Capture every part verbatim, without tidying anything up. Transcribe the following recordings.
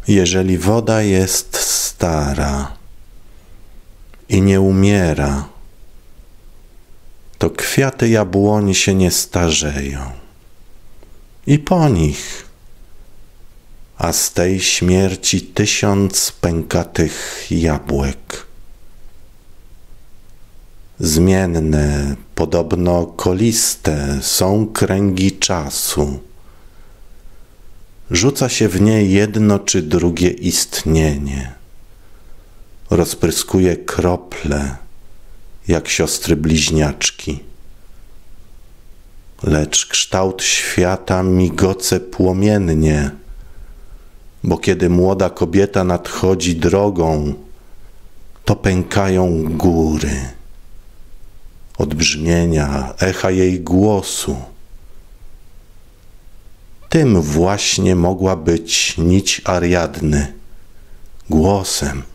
Jeżeli woda jest stara i nie umiera, to kwiaty jabłoni się nie starzeją. I po nich, a z tej śmierci tysiąc pękatych jabłek. Zmienne, podobno koliste są kręgi czasu. Rzuca się w nie jedno czy drugie istnienie. Rozpryskuje krople, jak siostry bliźniaczki. Lecz kształt świata migoce płomiennie, bo kiedy młoda kobieta nadchodzi drogą, to pękają góry od brzmienia echa jej głosu. Tym właśnie mogła być nić Ariadny, głosem.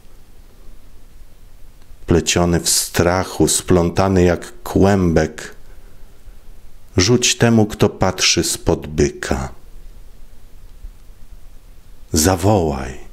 Pleciony w strachu, splątany jak kłębek, rzuć temu, kto patrzy spod byka. Zawołaj.